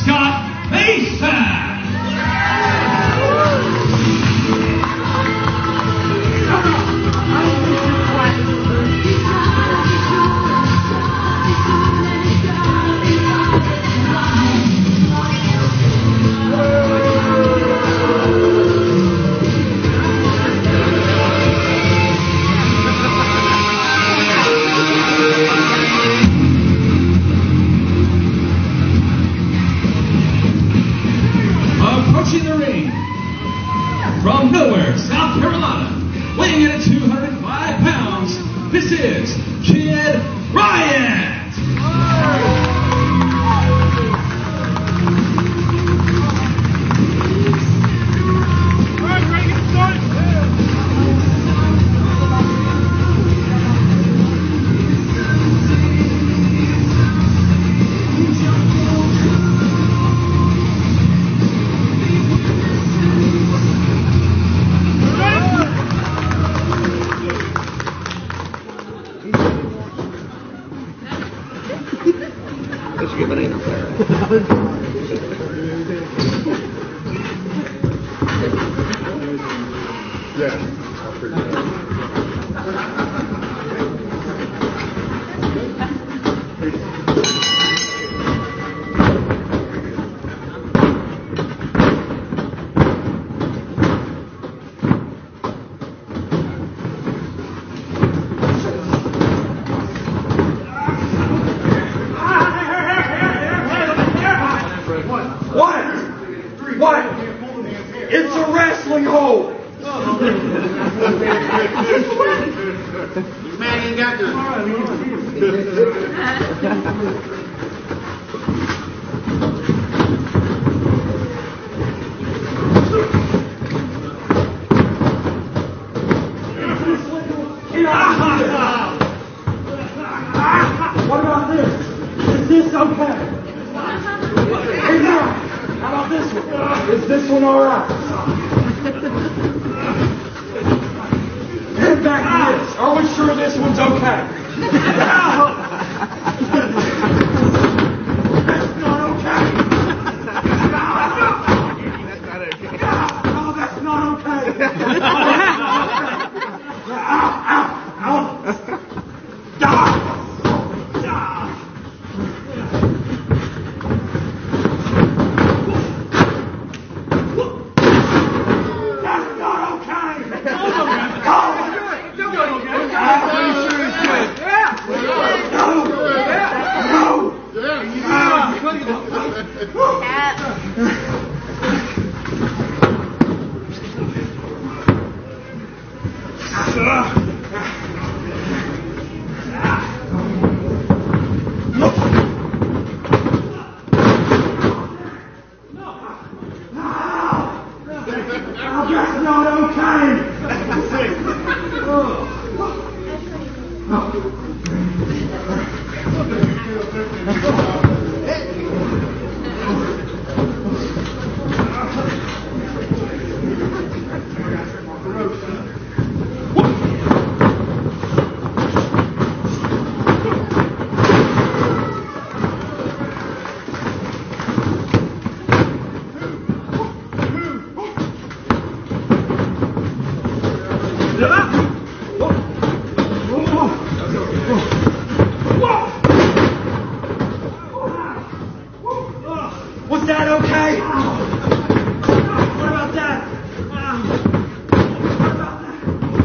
Scott Mason. Approaching the ring from Nowhere, South Carolina, weighing in at 205 pounds, this is Kid Riot! What? It's a wrestling hole! This man ain't got What about this? Is this okay? Hey, now, how about this one? Is this one all right? Head back to this. Are we sure this one's okay? That's not okay. No, that's not okay. Ow, ow, ow. Die. That's not okay! Was that okay? What about that? What about that?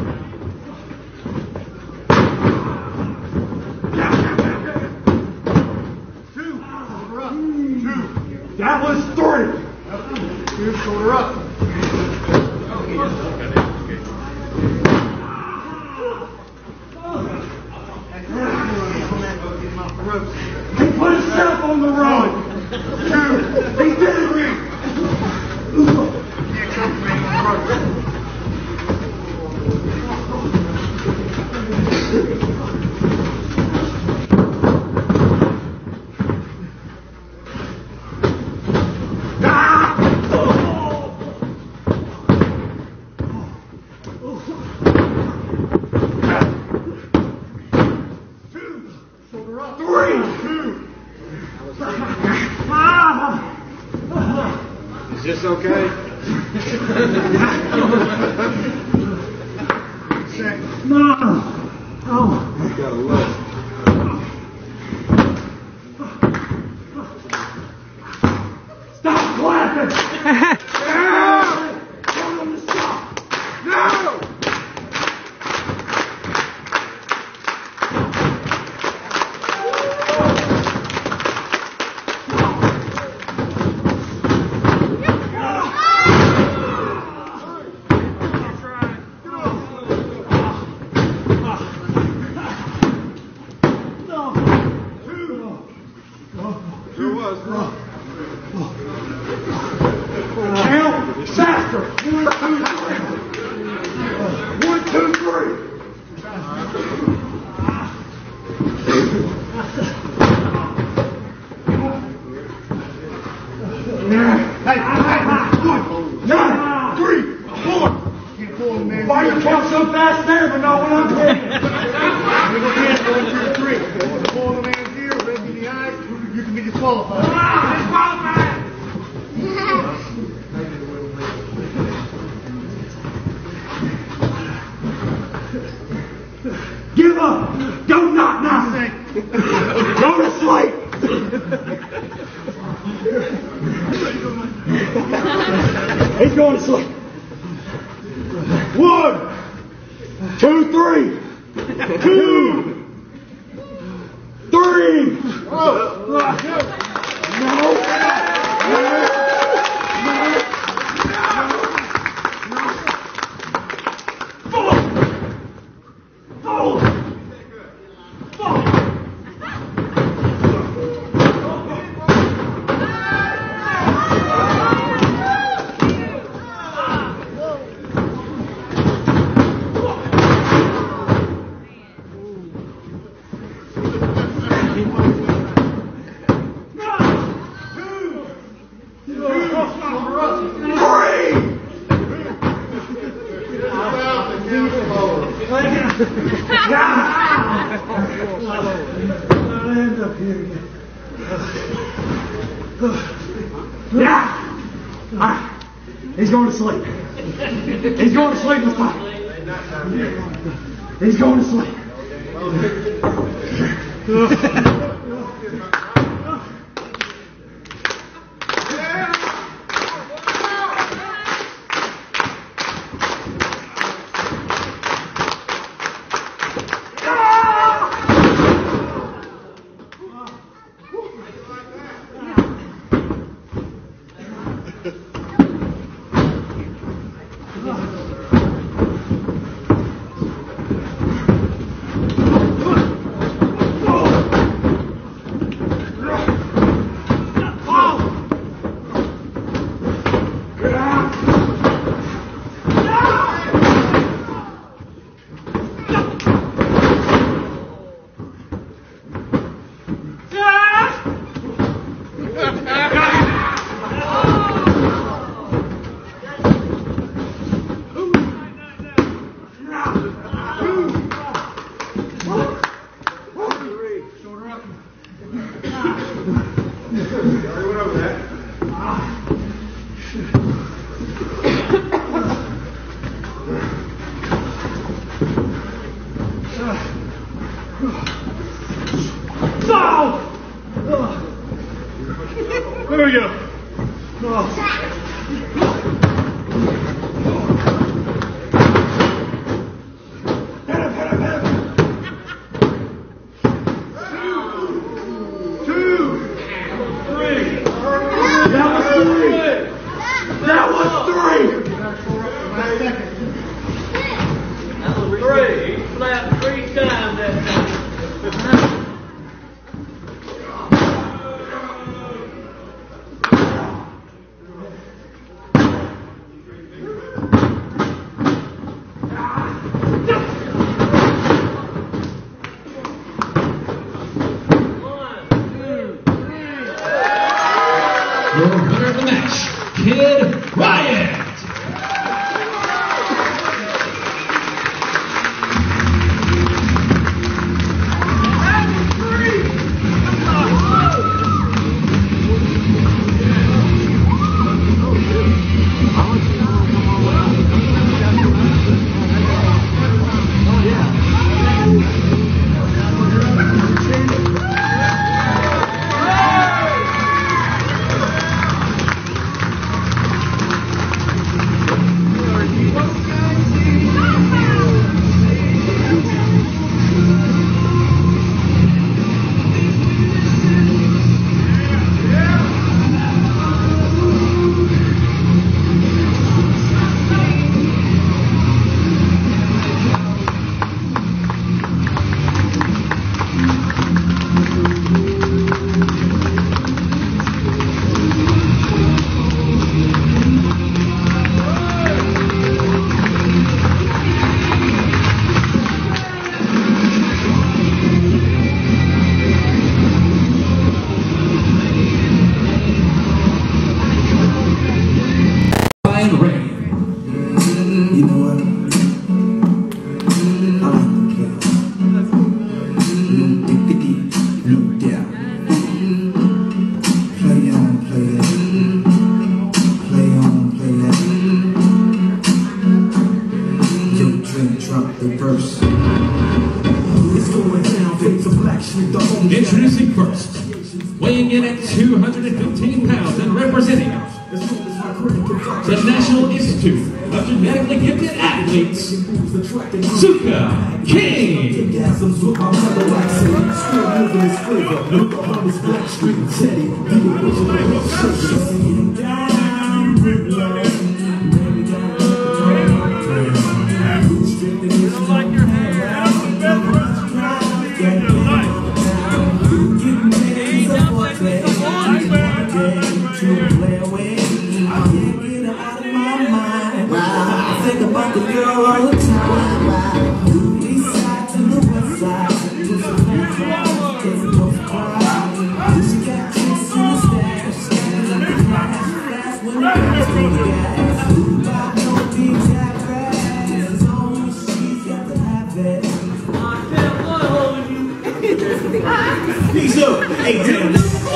Two. That was three. Two, shoulder up. He put himself on the road. He did it. Three. this okay? No. Oh. You gotta love it. Stop clapping! Tell them to stop! No! There was, bro. Count faster! 1, 2, 3. Hey, 1, 3, 4. Why you count so fast there, but not when I'm taking? 1, 2, 3. Pull the man's ear, red in the eyes, you can be disqualified. Give up! Don't knock nothing! Go to sleep! He's going to sleep. 1, 2, 3. 2, 3. He's going to sleep. He's going to sleep this time. He's going to sleep. There we go. Your winner of the match, Kid Riot. weighing in at 215 pounds and representing the National Institute of Genetically Gifted Athletes, Suka King. Peace up. Hey, damn.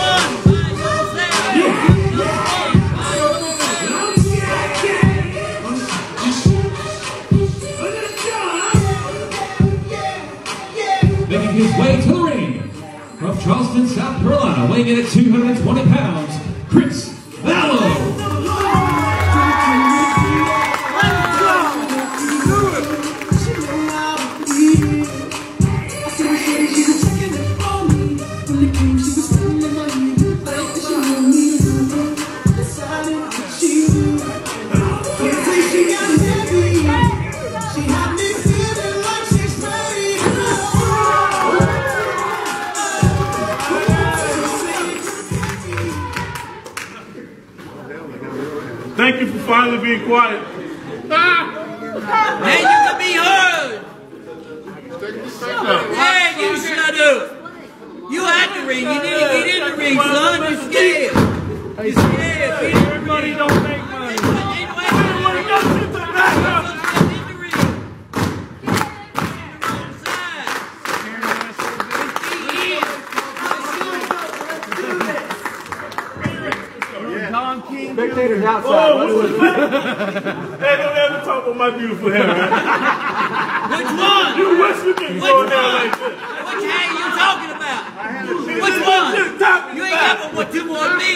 Making his way to the ring from Charleston, South Carolina, weighing in at 220 pounds, Chris Vallow. Thank you for finally being quiet. Now you can be heard. Hey, you shut up. You at the ring. You need to get in the ring, son. You're scared. You're scared. Everybody don't make money. Everybody go sit the back up. Spectators outside. Oh, hey, don't ever talk about my beautiful hair, man. Which one? You wish you could go down like this. Which hair you talking about? Which one? You ain't got but what you want me.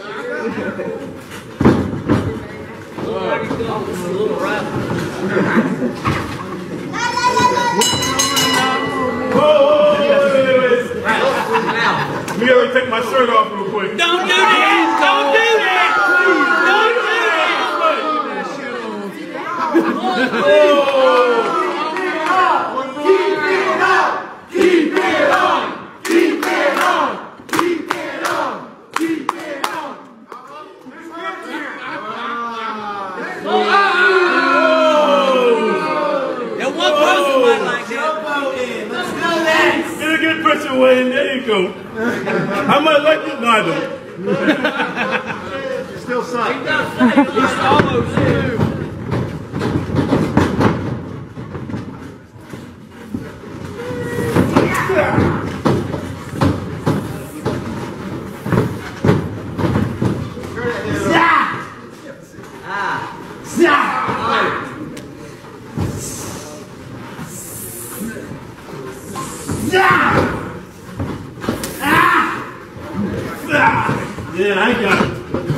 We gotta take my shirt off real quick. Don't do that! Don't do that! Don't do that! Keep it on! Keep it on! Keep it on! Keep it on! That one person might like that. Get a good picture, Wayne. There you go. I might like it, no, I don't. Still sucks. He's almost there. Yeah, I got it.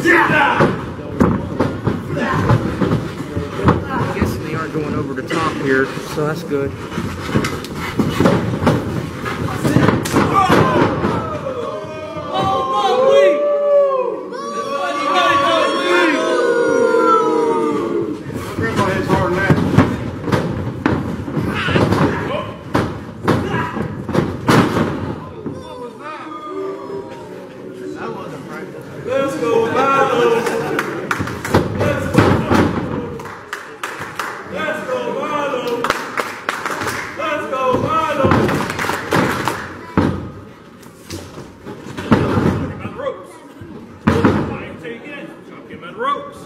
I'm guessing they aren't going over the top here, so that's good. Let's go, Vallow. Let's go, Vallow. Let's go, Vallow. Get my ropes. I ain't taking it. I'll get my ropes.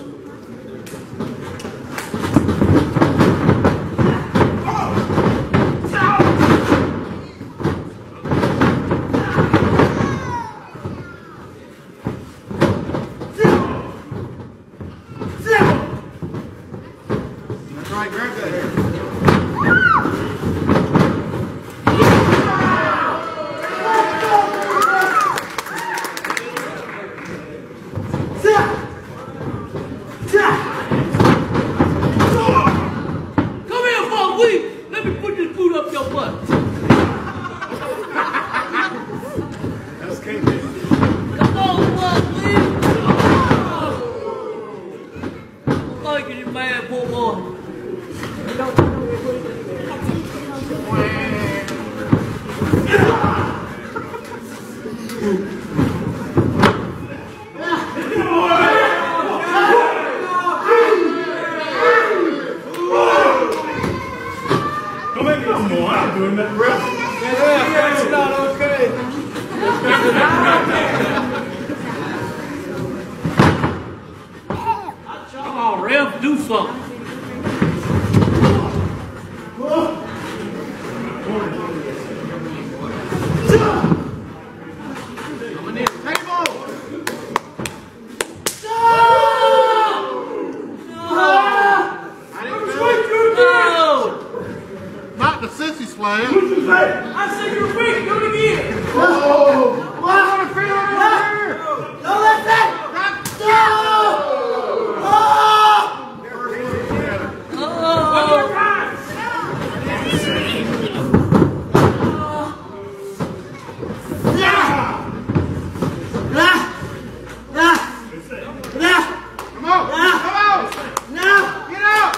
to do something. Not the sissy slam. What'd you say? I said you're weak. Do it again. Oh! I want to feel it over here! No, that's it! One more time. Come on! Come on! Get out!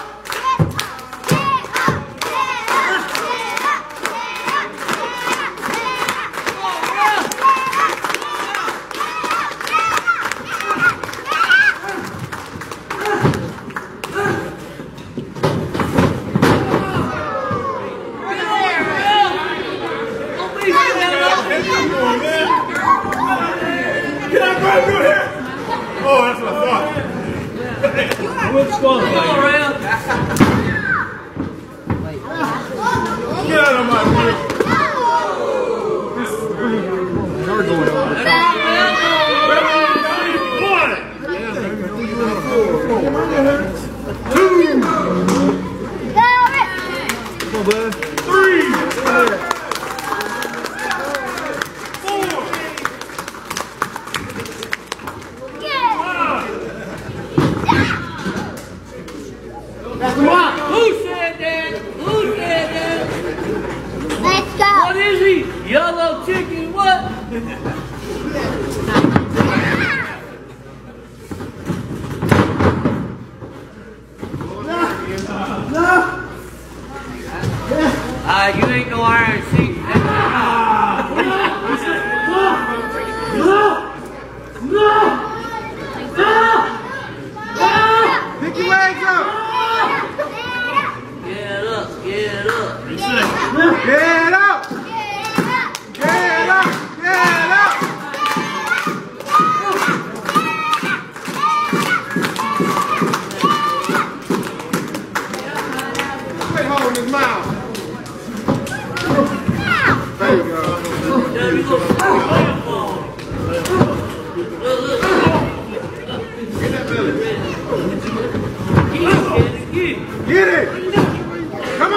Can I grab you here? Oh, that's what I thought. What's going on around? Get out of my way. They're going over the top. Come on, bud. 3, 4. Who said that? Who said that? Let's go. What is he? Yellow chicken what? You ain't no iron sheet. Pick your legs up. Get up, get up. Get up. Get up. Get up. Quit holding his mouth. There you go. There you go. Get it. Come on.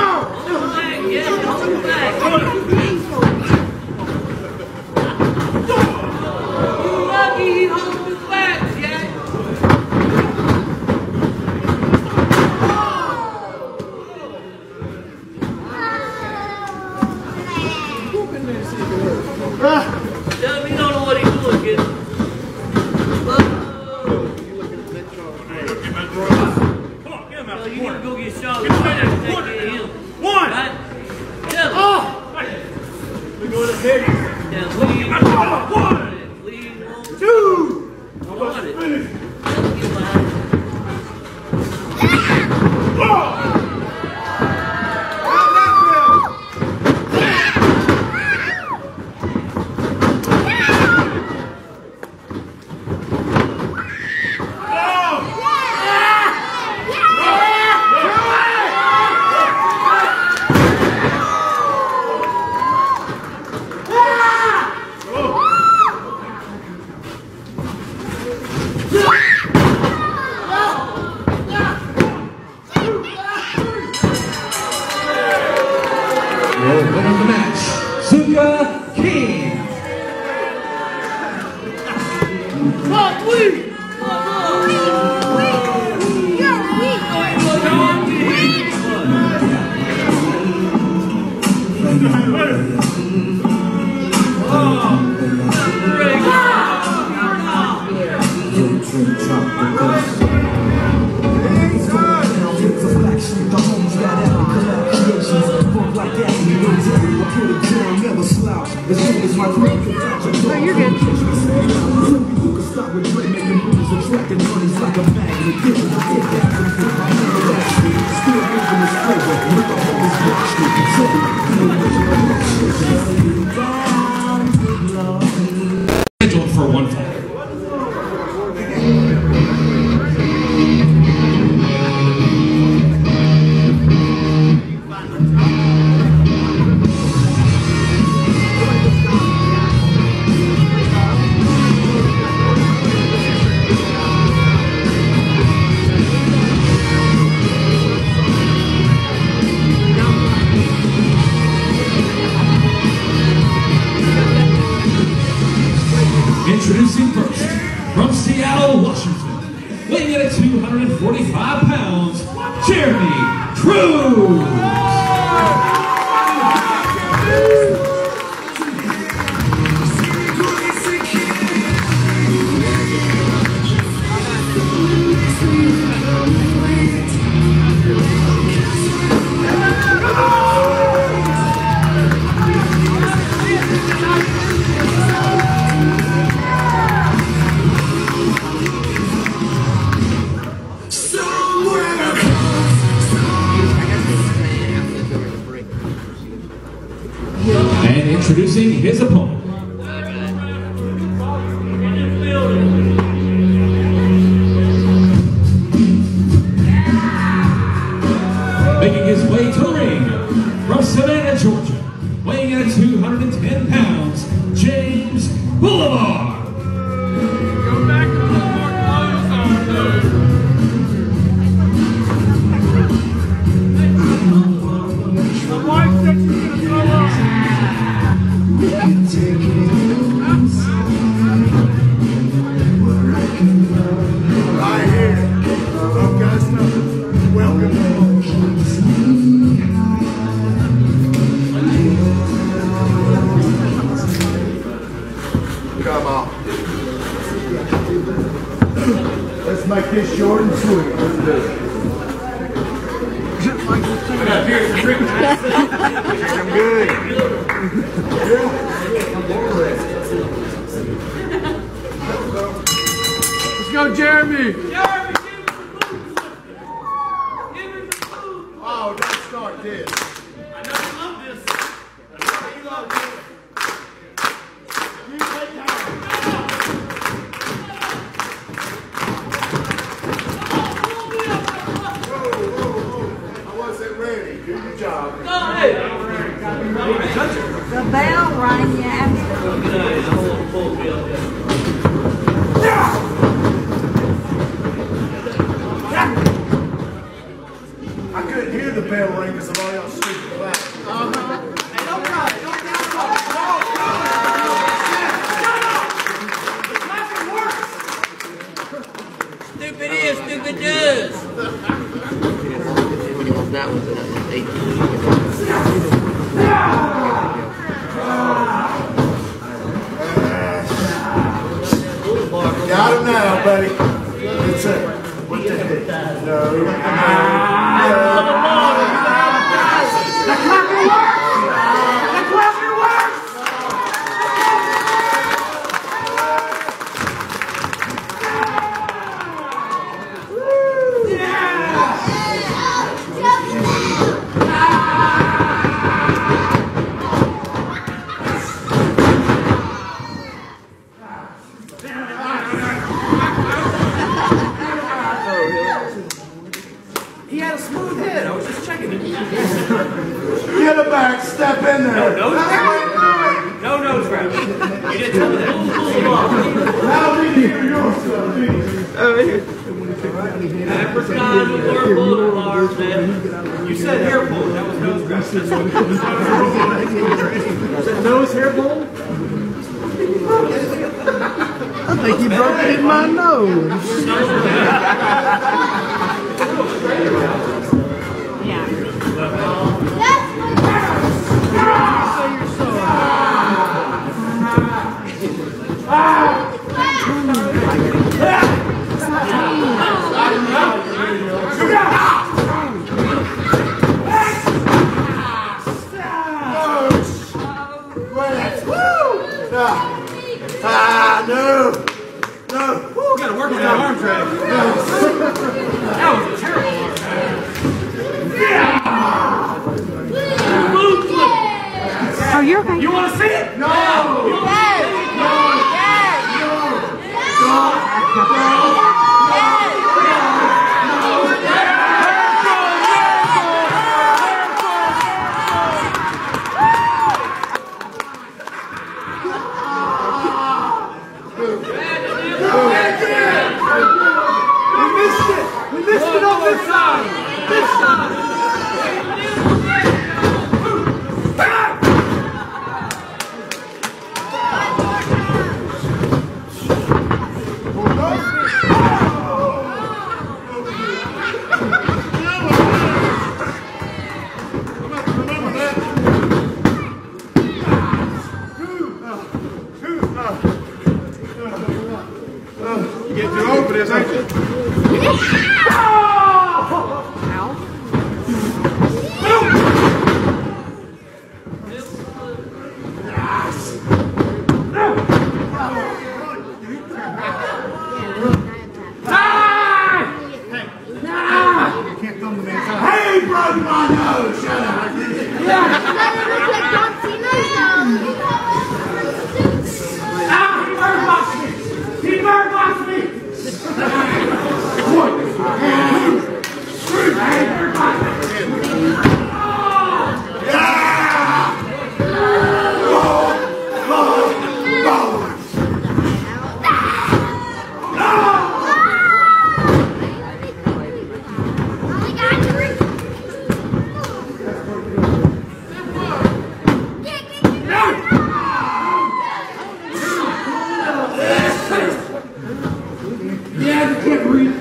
Winning the match, Suka King. Oh, you're good. Scheduled for one fall. weighing in at 245 pounds, Jeremy Cruz. And introducing his opponent. Making his way to the ring from Savannah, Georgia, weighing in at 210 pounds, James Boulevard. Go back a little more close on those. The wife said she's going to throw up. Right here. Augusta, welcome. Come on. Let's make this short and sweet. Let's do it. I'm good. Let's go, Jeremy. Oh, don't start this. I know you love this. I know you love this. You take time. I wasn't ready. Do your job. The bell rang, yeah. I couldn't hear the bell ring because of all y'all stupid claps. Stupid is, stupid does. That was Got him now, buddy. That's it. What the heck? No. He had a smooth head. I was just checking it. Get it back. Step in there. No nose grab. You didn't tell me that. Now we hear your stuff. Apricot or Boulevard, man. You said hair pull. That was nose grab. Is that nose hair pull? I think you broke it in my nose. No. Woo, gotta work on that arm drag. That was a terrible arm drag. Boot flip. Oh, you're okay. You want to see it? No. We missed it on this side. This side. Hey, he broke my nose! Shut up! He bird-boxed me! Yeah, I can't breathe.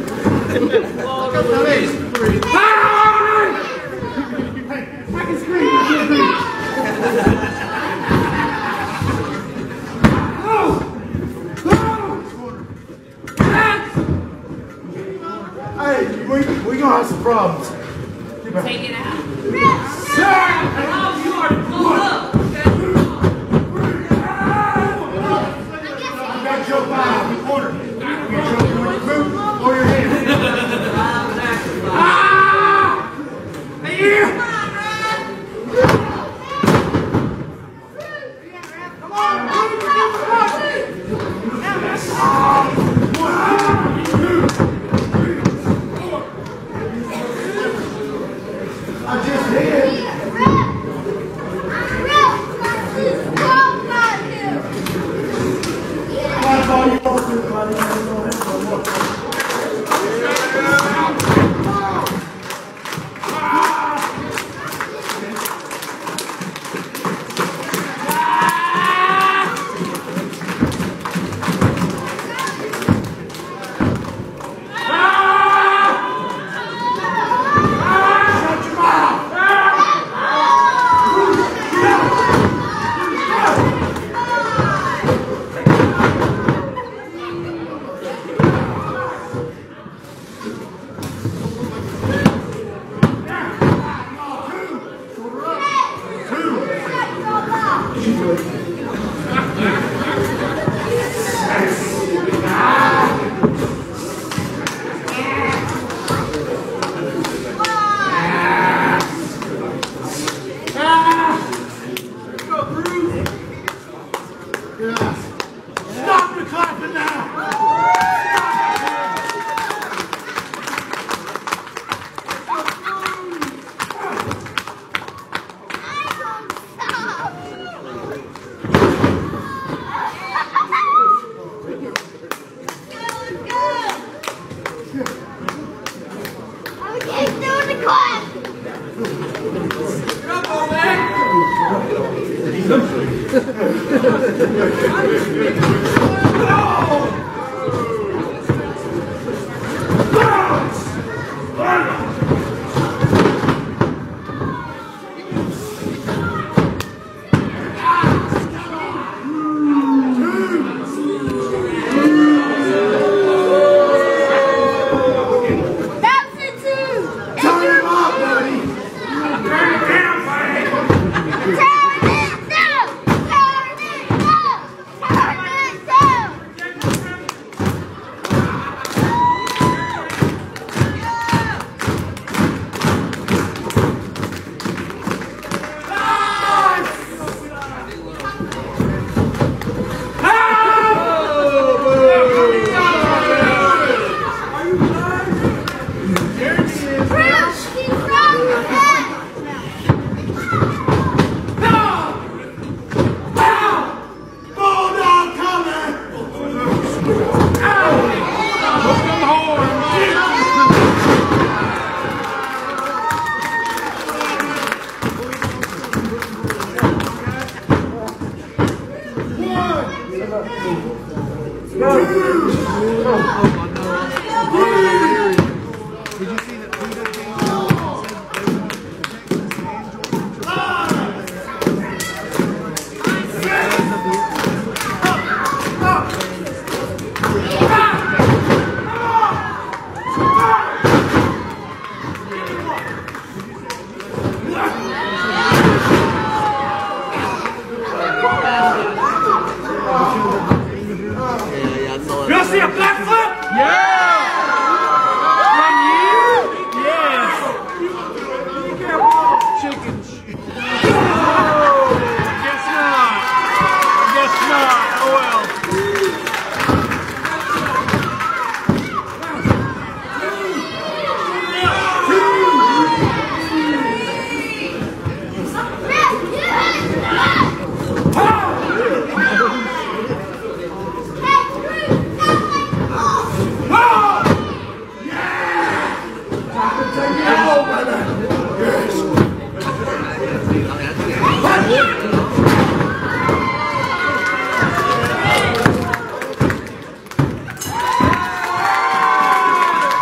I can scream, I can't breathe. Hey, we gonna have some problems. Take it out. Sir! Oh, you already pulled up. I got Joe Biden in the corner. You get Joe, you want your boot or your hand? I just did.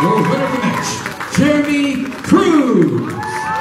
Your winner of the match, Jeremy Cruz.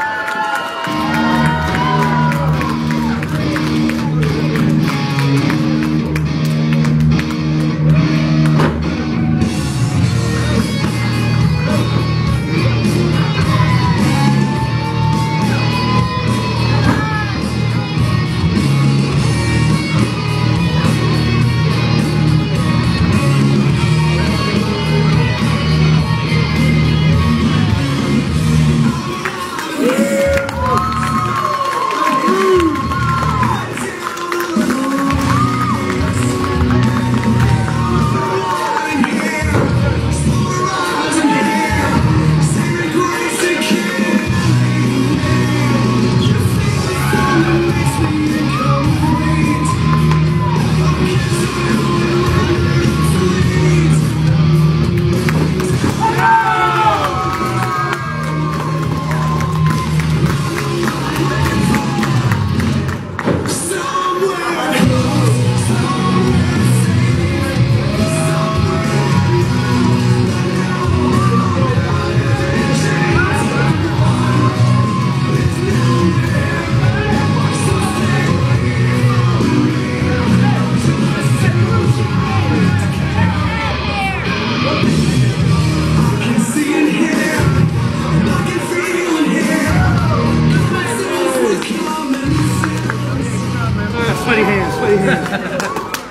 Sweaty hands, sweaty hands.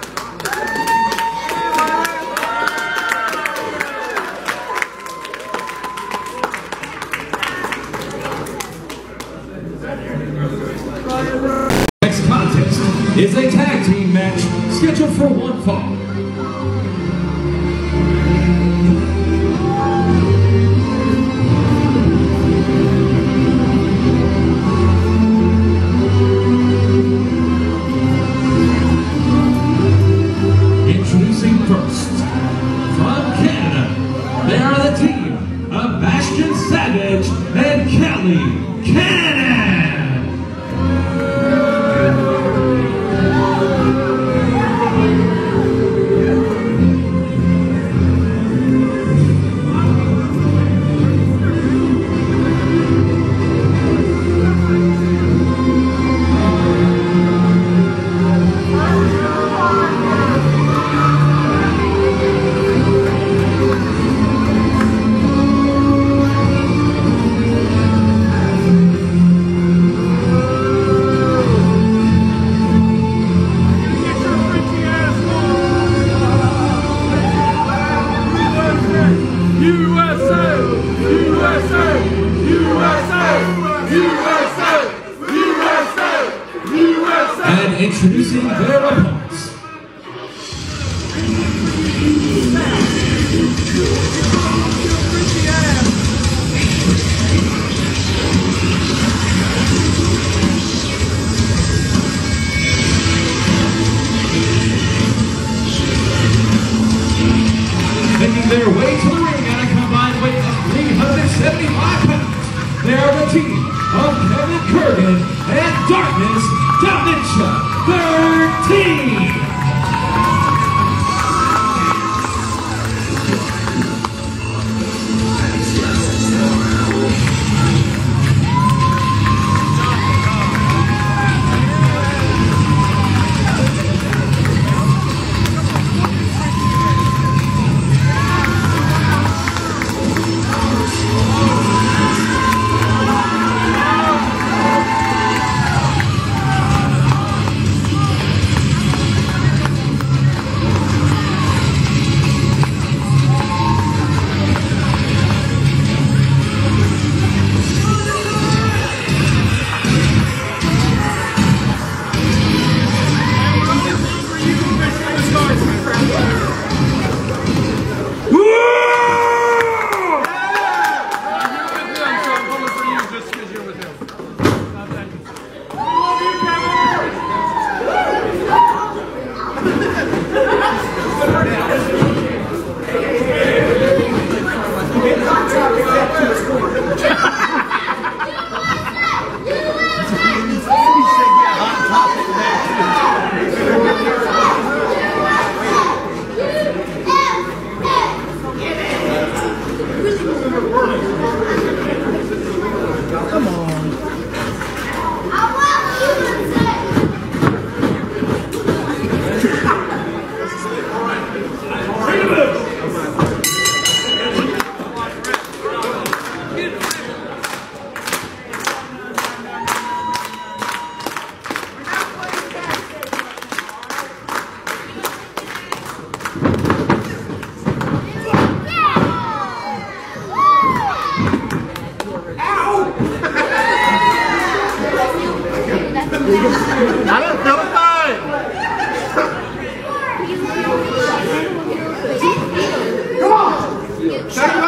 Next contest is a tag team match scheduled for one fall. Introducing first, from Canada, they are the team of Bastion Savage and Kelly Cannon. And introducing their opponents. Making their way to the ring at a combined weight of 375 pounds, they are the team of Kevin Kurgan and Darkness Dementia 13.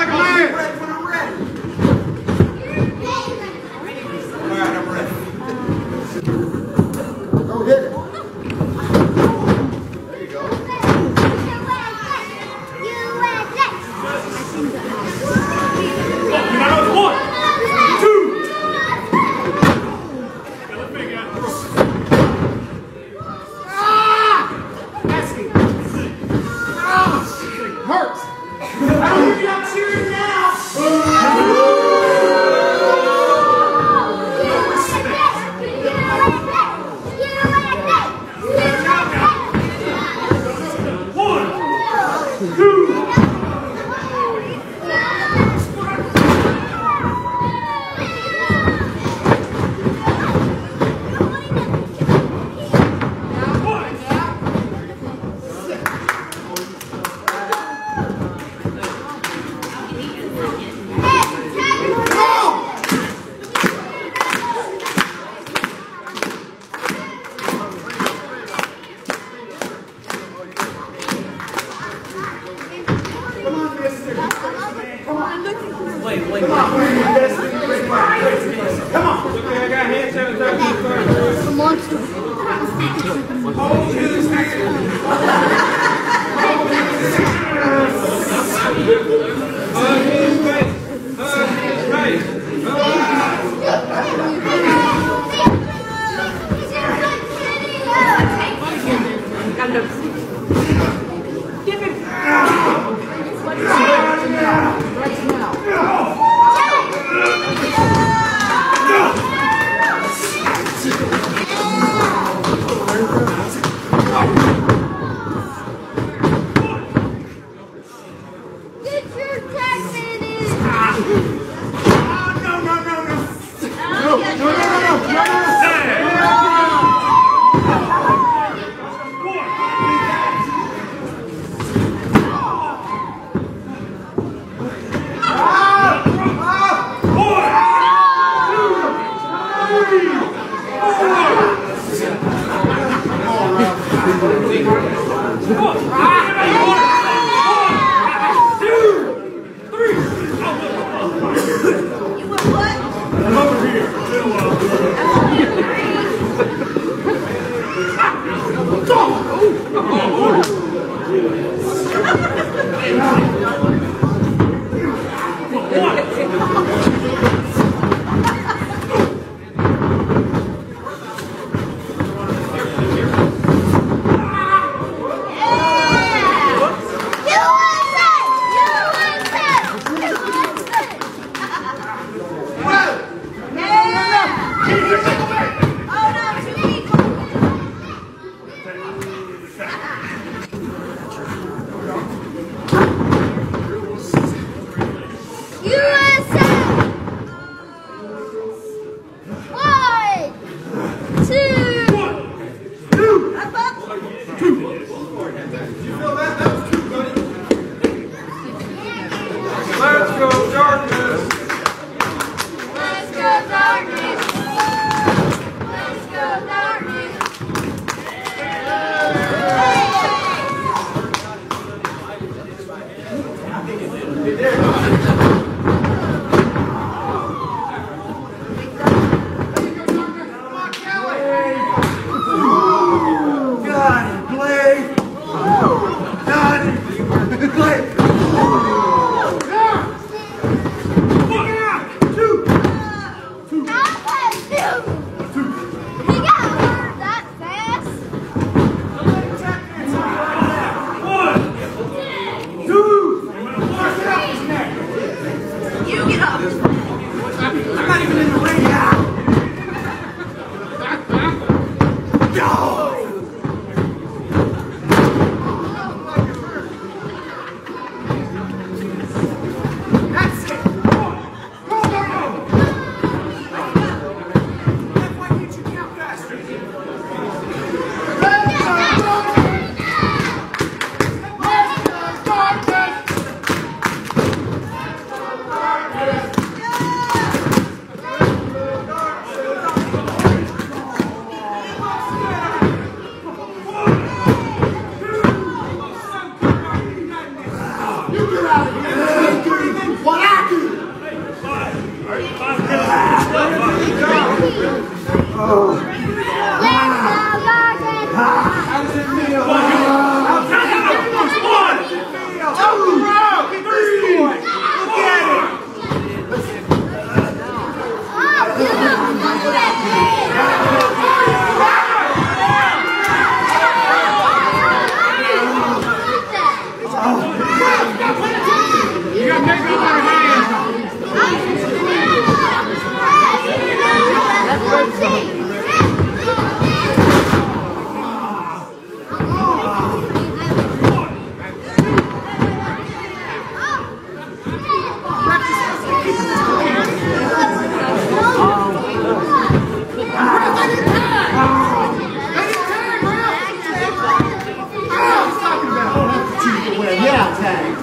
like a man. When I'm ready. All right, I'm ready. Go hit it. There you go. One, two. Hurts. I don't hear you out cheering now. One, two. Yeah, tag.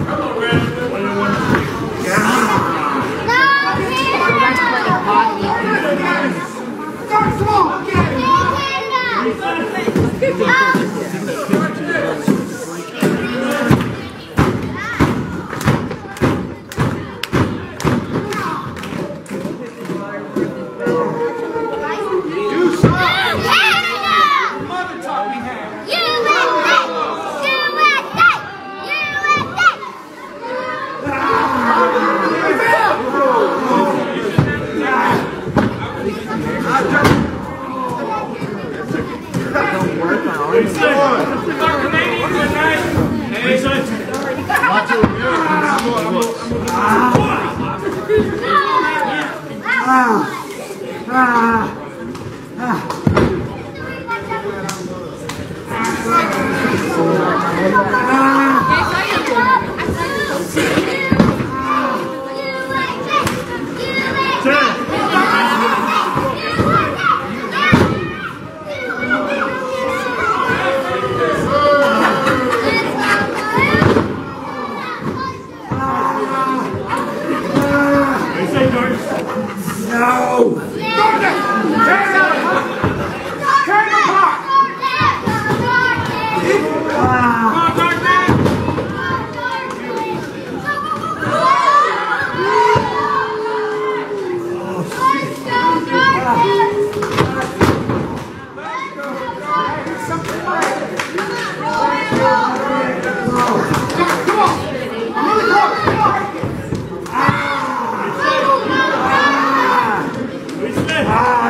Ah!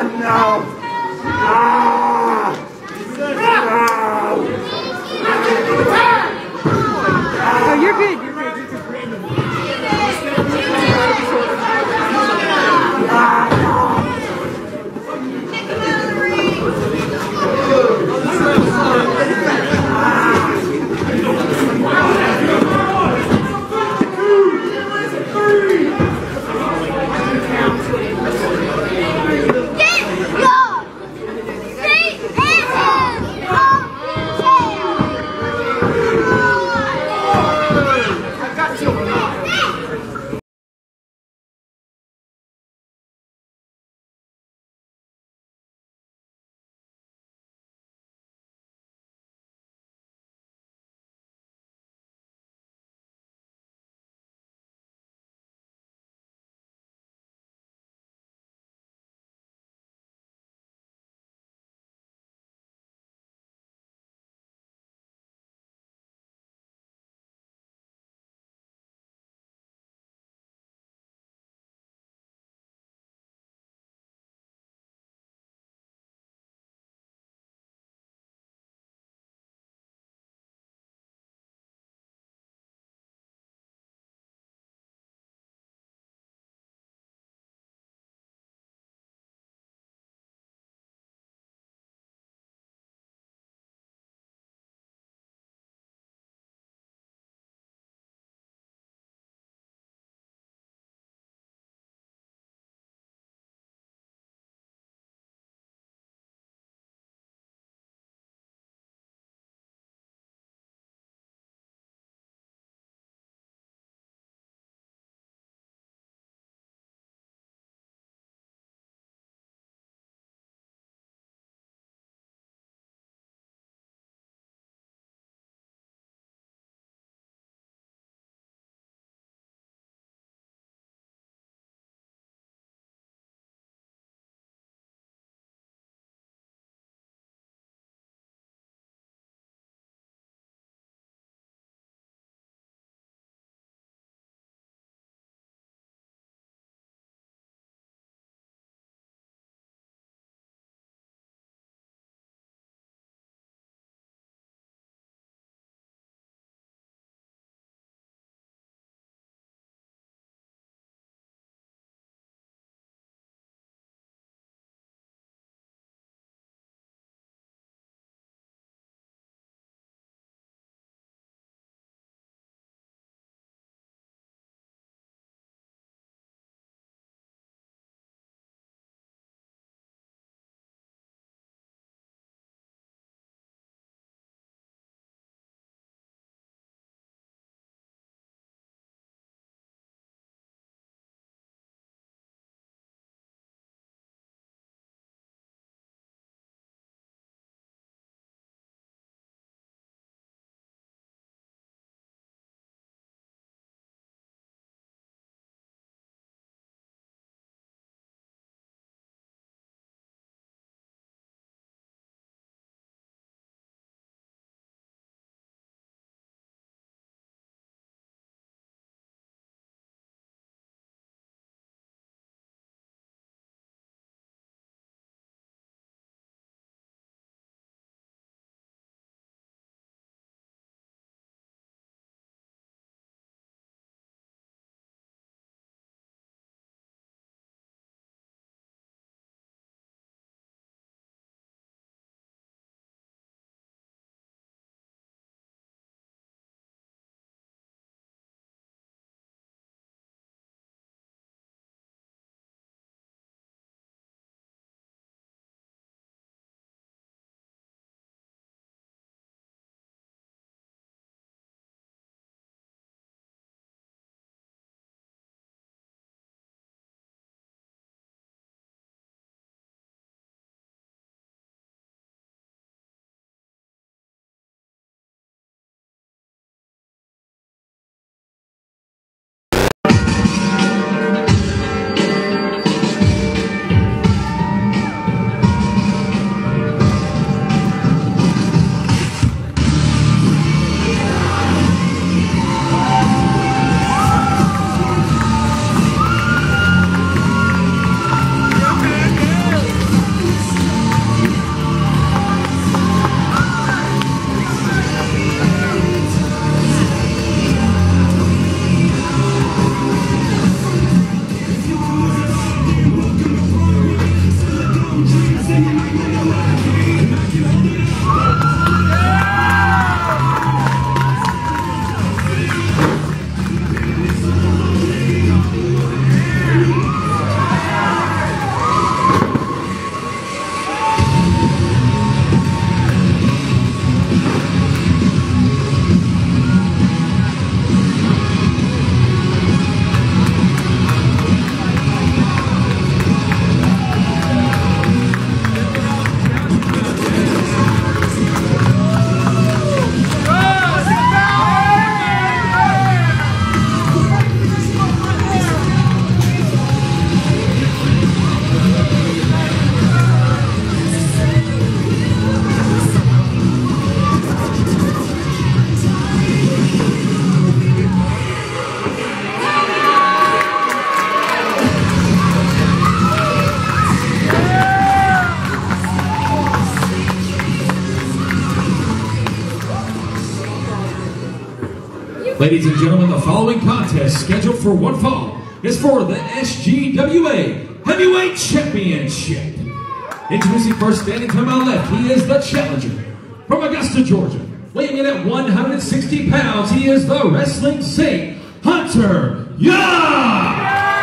Ladies and gentlemen, the following contest scheduled for one fall is for the SGWA Heavyweight Championship. Introducing first, standing to my left, he is the challenger from Augusta, Georgia. Weighing in at 160 pounds, he is the Wrestling Saint, Hunter Young!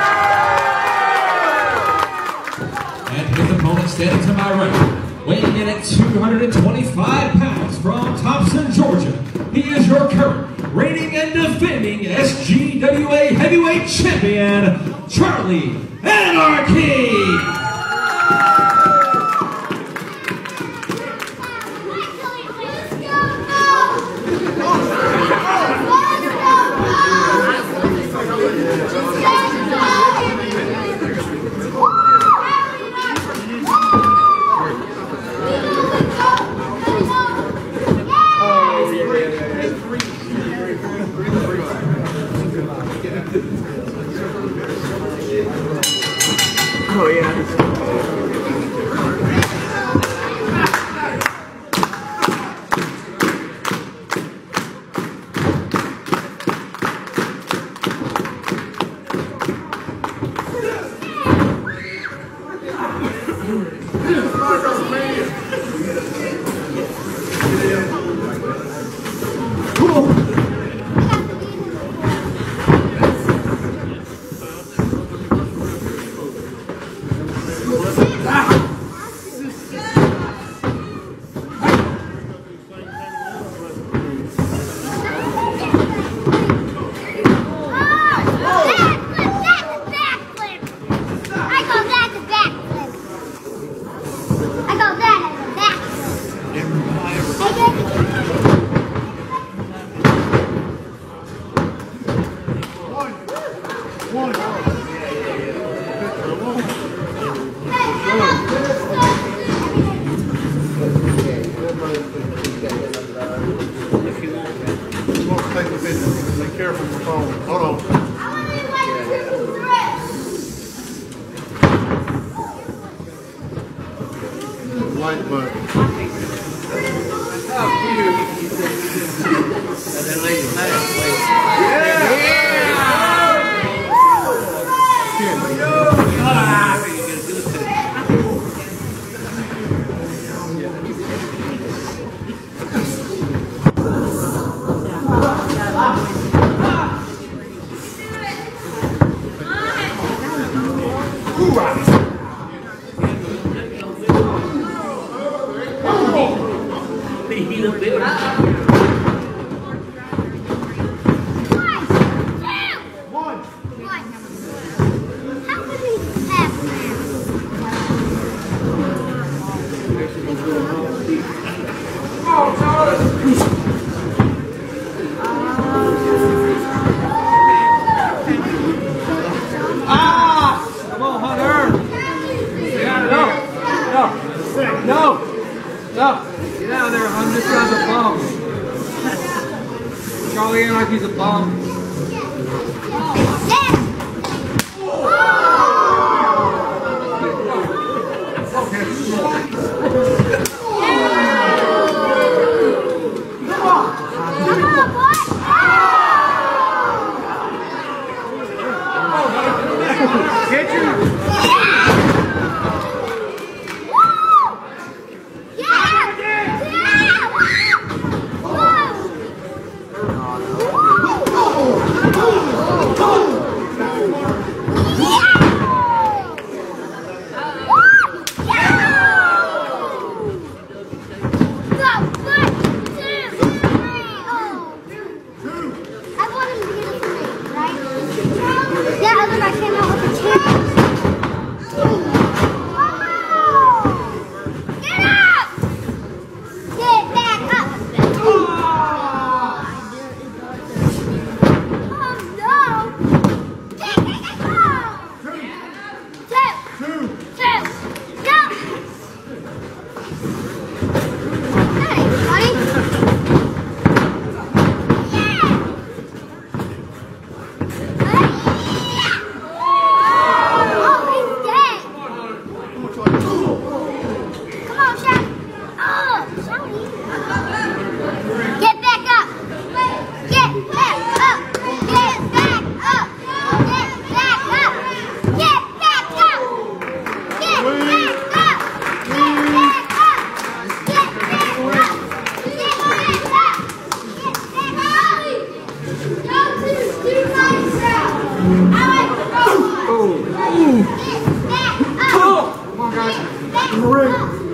And his opponent standing to my right, weighing in at 225 pounds from Thompson, Georgia, he is your current reigning and defending SGWA Heavyweight Champion, Charlie Anarchy! Oh yeah. Be careful with your phone. Hold on. Light button. Get out of there, hon. This guy's a bum. Charlie Anarchy's a bum. Get you. the ring.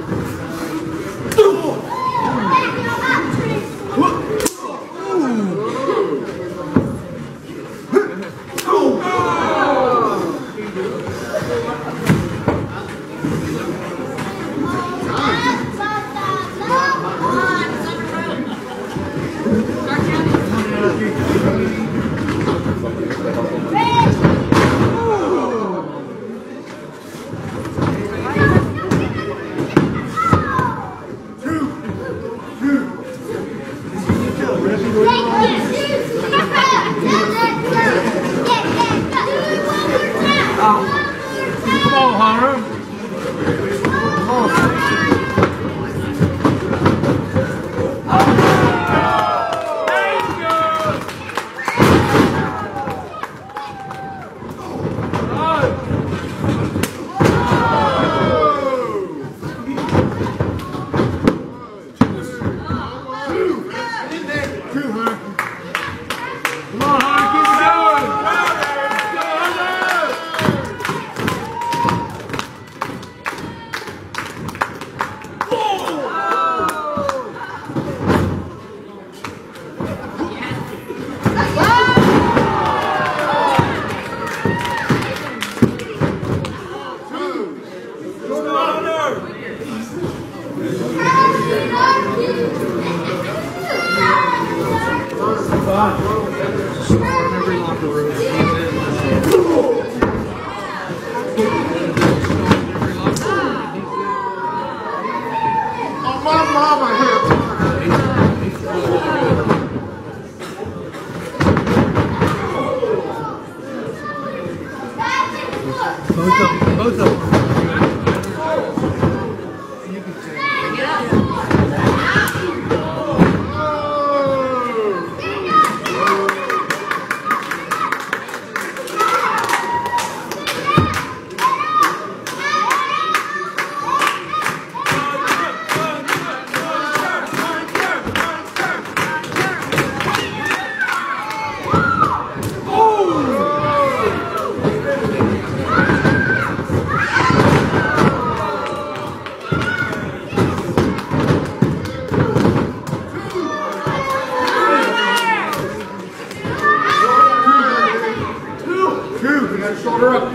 Come on, Hunter. Both of them. Shoulder up.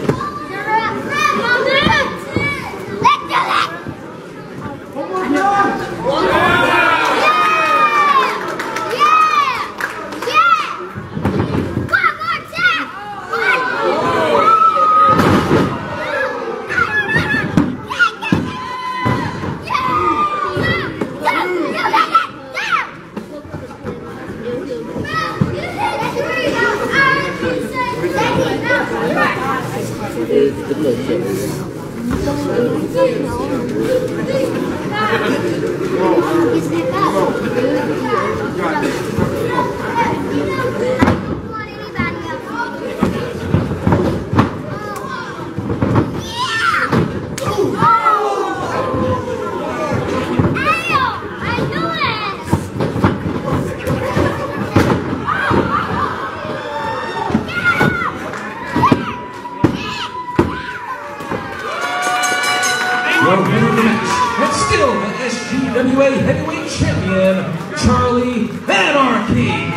And still the SGWA Heavyweight Champion, Charlie Anarchy.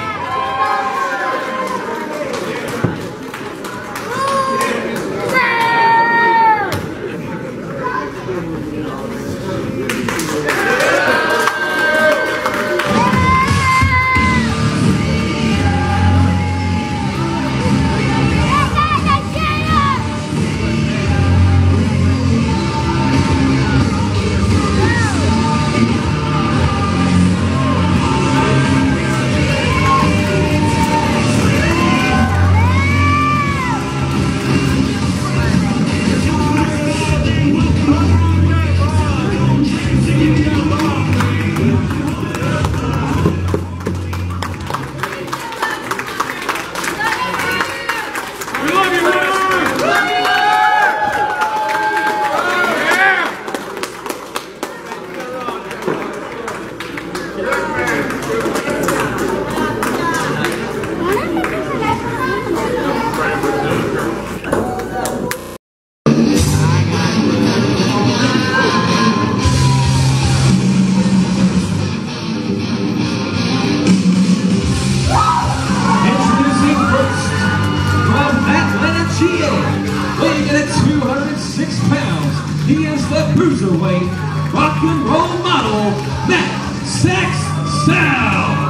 Weighing in at 206 pounds, he is the cruiserweight rock and roll model, Matt Sex Sells.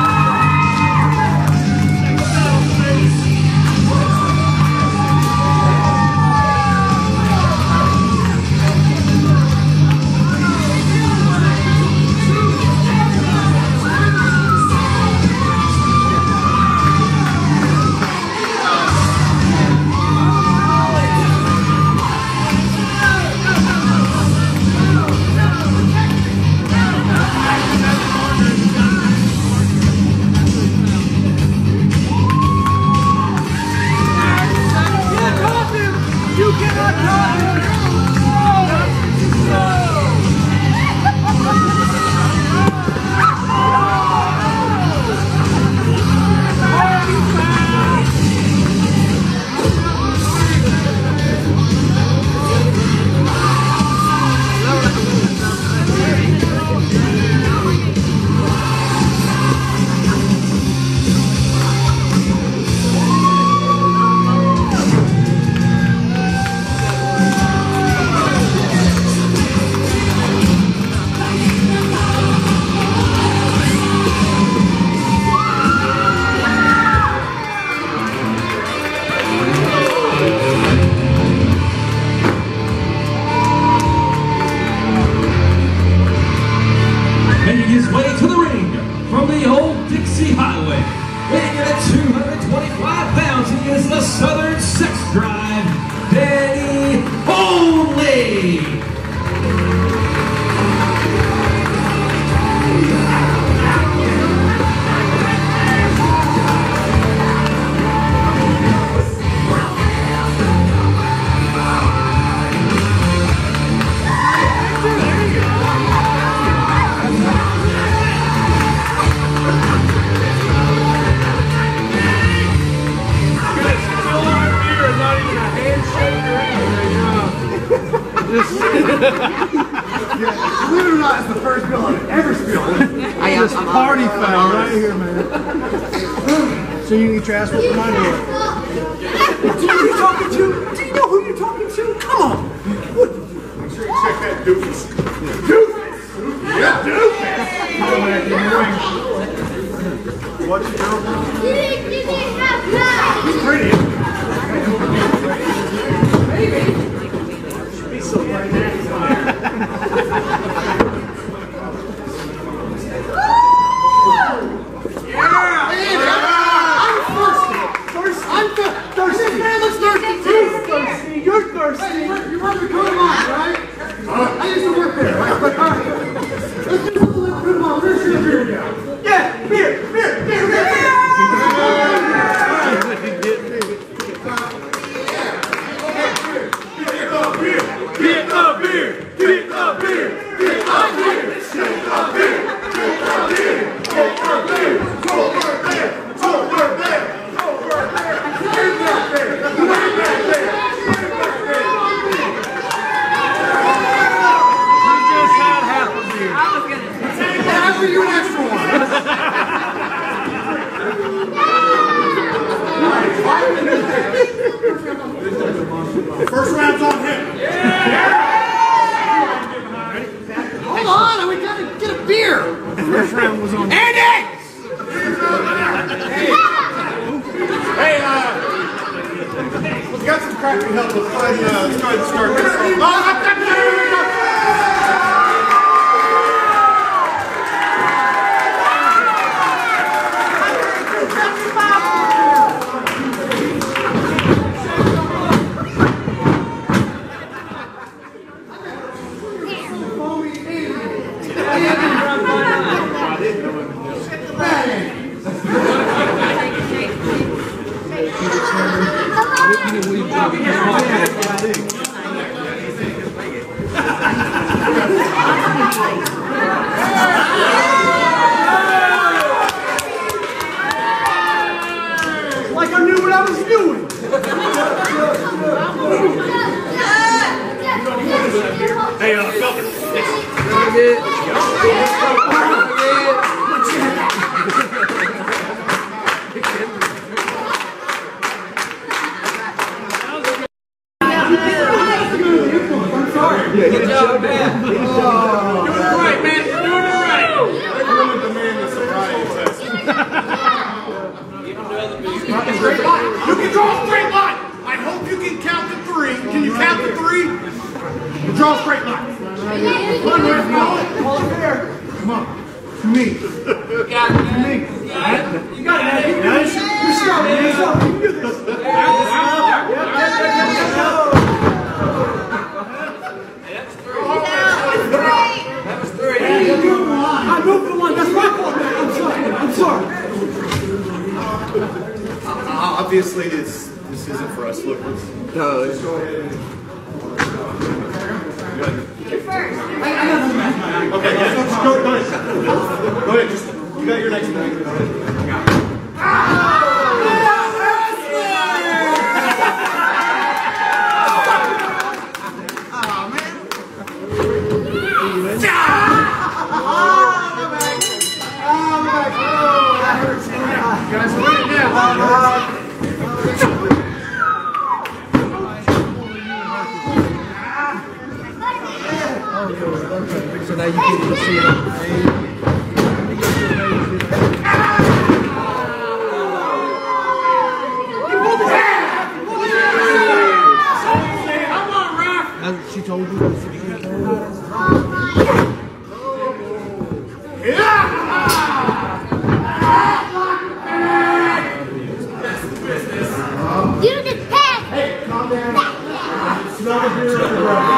Making his way to the ring from the old Dixie Highway, weighing in at 225 pounds, he is the Southern Sex Drive, Danny Only. Believe it or not, it's the first bill I've ever spilled. This party foul right here, man. So you need trash for my door. Do you know who you're talking to? Do you know who you're talking to? Come on. Make sure you check that doofus. Doofus? Yeah, doofus. What's your girl? He's pretty. Maybe. So right now. I'm thirsty. Man looks thirsty too. You're thirsty. Hey, you work at Good Mom, right? I used to work there, right? But all right. Let's do something like Good Mom. Where's your beer? Yeah, beer. First round's on him. Hold on, we gotta get a beer. First round was on him. And eggs! Hey, we got some crack to help us try to start this. Like I knew what I was doing. Hey, Good job, man. Doing it right, man. You're doing it right. Straight line. You can draw a straight line. I hope you can count to 3. Can you count to 3? You draw a straight line. One way, hold it there. Come on. To me. You got it, man. You got it, man. You're strong. You're strong. You can do this. That was 3. I moved the one. That's my fault, man. I'm sorry. Obviously, this isn't for us. Look, No, it's okay, yeah, just go ahead. Go ahead. Just you got your next one. Guys, win it now. So now you get to see it on the page. She told you. You just passed. Hey, calm down. Smell the beer on the ground.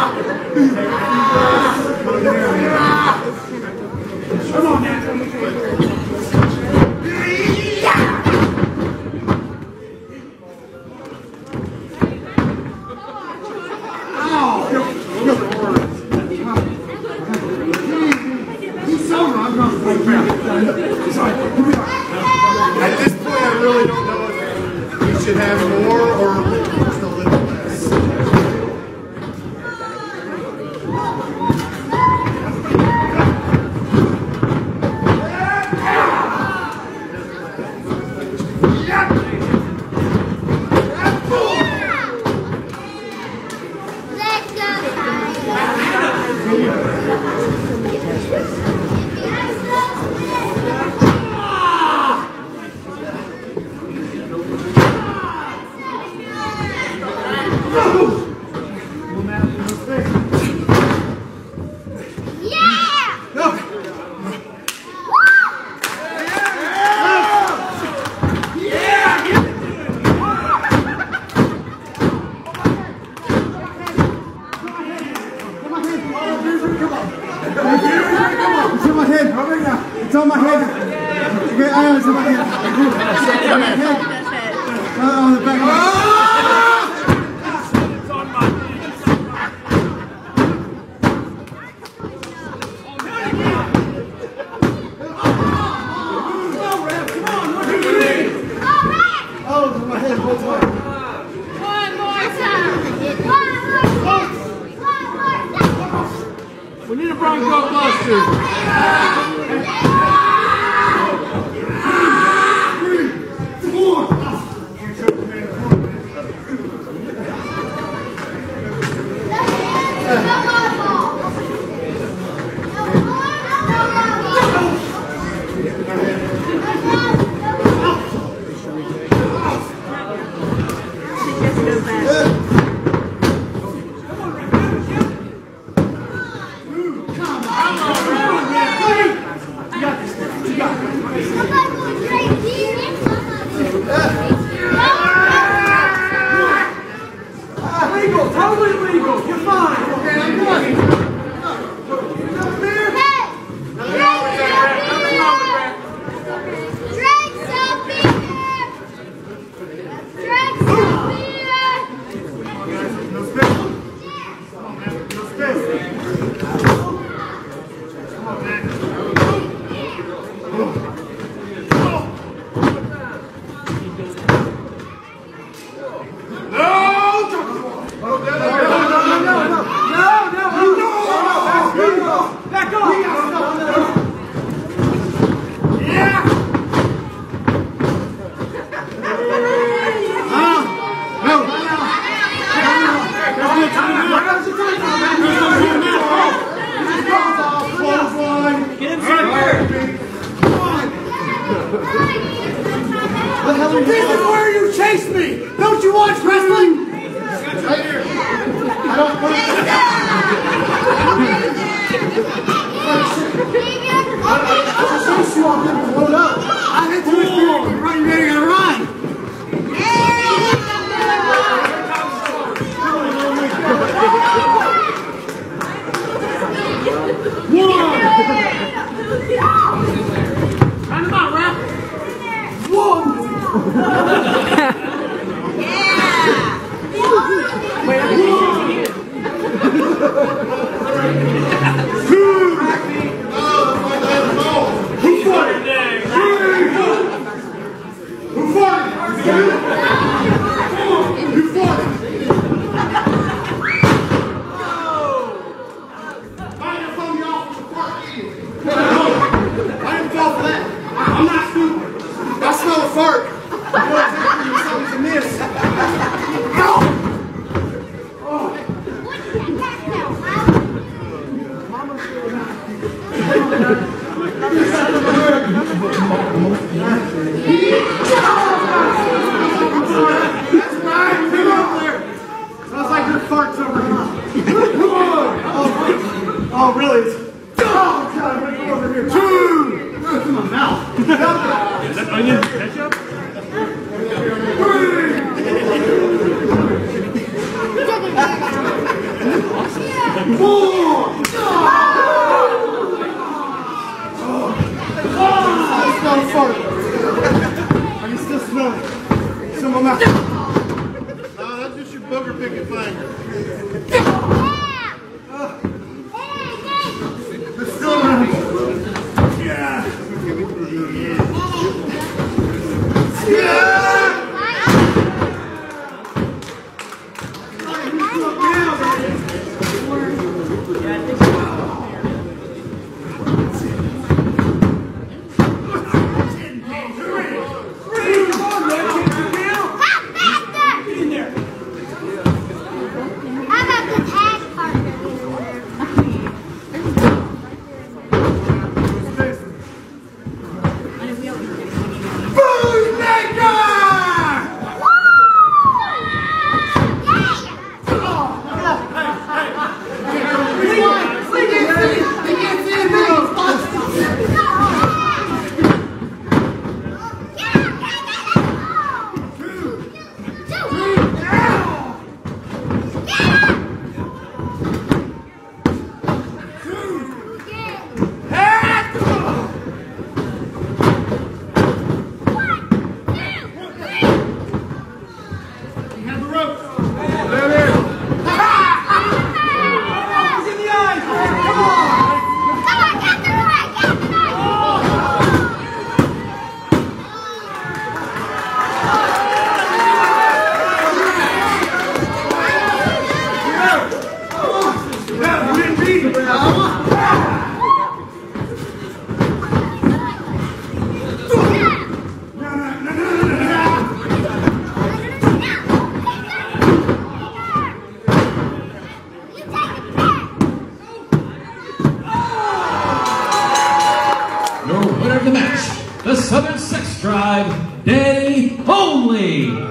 Come on, man. At this point, I really don't know if we should have more or just a little less. Let's go. It's in my head. Right now. It's on my head. Okay, it's in my head. On the back of my We need a Bronco Buster. This is where you chase me! Don't you watch wrestling? Right here. I don't want to chase you off and load up. I hit you with you right, you're ready to run! Time out, ref. Oh, really? Oh, God, I'm going to go over here. Two! That's in my mouth. Is that onion ketchup? Four! I smell a fart. I can still smell it. It's in my mouth. No, that's just your booger picking finger. The match, the Southern Sex Drive, Daddy Only.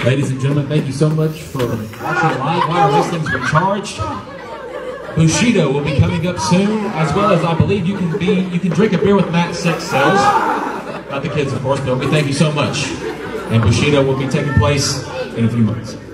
Ladies and gentlemen, thank you so much for watching Live Wire Wrestling's Recharged. Bushido will be coming up soon, as well as I believe you can drink a beer with Matt Six Cells. Not the kids, of course, but we thank you so much. And Bushido will be taking place in a few months.